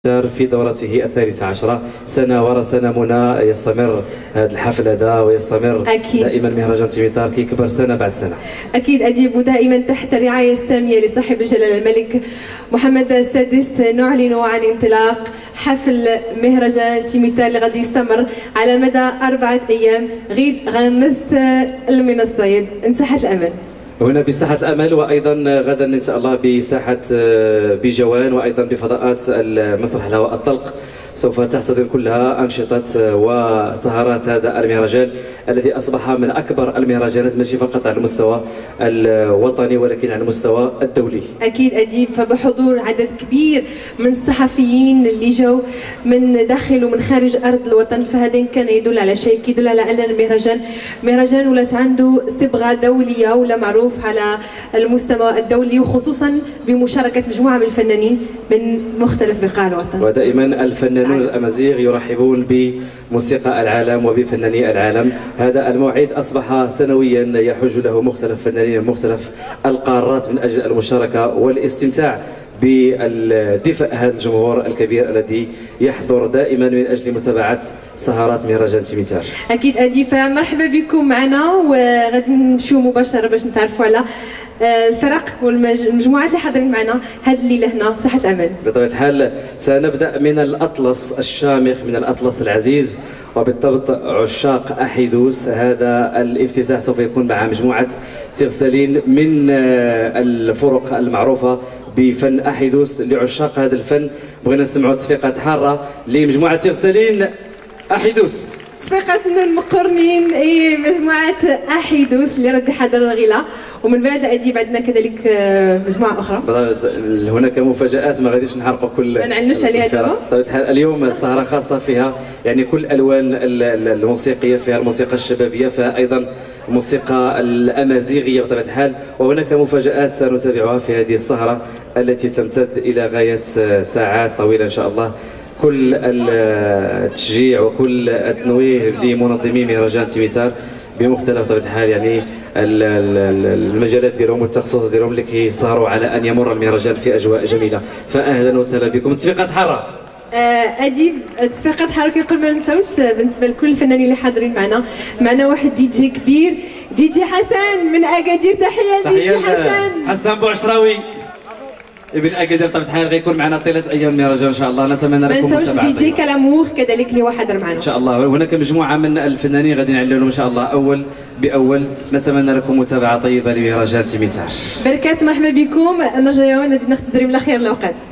في دورته 13 سنة ورا سنة منى يستمر هذا الحفل هذا ويستمر أكيد. دائما مهرجان تيميتار كيكبر سنة بعد سنة. أكيد أجيب دائما تحت الرعاية السامية لصاحب الجلالة الملك محمد السادس. نعلن عن انطلاق حفل مهرجان تيميتار اللي غادي يستمر على مدى 4 أيام غيد غنس المنصة مساحة الأمل. هنا بساحة الأمل، وأيضا غدا إن شاء الله بساحة بيجوان، وأيضا بفضاءات المسرح الهواء الطلق سوف تحتضن كلها أنشطة وسهرات هذا المهرجان الذي أصبح من أكبر المهرجانات ماشي فقط على المستوى الوطني ولكن على المستوى الدولي. أكيد أجيب، فبحضور عدد كبير من الصحفيين اللي جو من داخل ومن خارج أرض الوطن، فهذا كان يدل على شيء، يدل على أن المهرجان ولات عنده صبغة دولية ولا معروف على المستوى الدولي، وخصوصا بمشاركة مجموعة من الفنانين من مختلف بقاع الوطن. ودائما الفنانون الأمازيغ يرحبون بموسيقى العالم وبفناني العالم. هذا الموعد أصبح سنويا يحج له مختلف الفنانين من مختلف القارات من أجل المشاركة والاستمتاع بدفء هذا الجمهور الكبير الذي يحضر دائما من أجل متابعة سهرات مهرجان تيميتار. أكيد أدي، فمرحبا بكم معنا، وغادي نمشيو مباشرة باش نتعرفوا على الفرق والمجموعات اللي حاضرين معنا هذه الليله هنا في ساحه الامل. بطبيعه الحال سنبدا من الاطلس الشامخ، من الاطلس العزيز، وبالضبط عشاق احيدوس. هذا الافتتاح سوف يكون مع مجموعه تغسلين من الفرق المعروفه بفن احيدوس. لعشاق هذا الفن بغينا نسمعوا تصفيقات حاره لمجموعه تغسلين احيدوس. تصفيقات من المقرنين، اي مجموعه احيدوس اللي رد حضر الغلا، ومن بعد أجيب عندنا كذلك مجموعة أخرى. هناك مفاجآت ما غاديش نحرقوا كل، ما نعلنوش عليها دابا. بطبيعة الحال اليوم السهرة خاصة فيها يعني كل الألوان الموسيقية، فيها الموسيقى الشبابية، فيها أيضا الموسيقى الأمازيغية بطبيعة الحال، وهناك مفاجآت سنتابعها في هذه السهرة التي تمتد إلى غاية ساعات طويلة إن شاء الله. كل التشجيع وكل التنويه لمنظمي مهرجان تيميتار بمختلف طبيعة الحال يعني المجالات ديالهم والتخصص ديالهم اللي كيسهروا على ان يمر المهرجان في اجواء جميله. فاهلا وسهلا بكم. تصفيقات حاره. اجيب تصفيقات حاره قبل ما نساوش بالنسبه لكل الفنانين اللي حاضرين معنا واحد دي جي كبير، دي جي حسن من اكادير. تحيه لدي جي حسن بوعشراوي ابن اكادير. طبعا الحال غيكون معنا طيله ايام المهرجان ان شاء الله. نتمنى لكم متابعه. ما نساوش دي جي كلاموخ كذلك اللي هو حاضر معنا ان شاء الله. هناك مجموعه من الفنانين غادي نعلنوا لهم ان شاء الله اول باول. نتمنى لكم متابعه طيبه لمهرجان تيميتار. بركات، مرحبا بكم. نرجعوا ندي نختزري من الاخير الاوقات.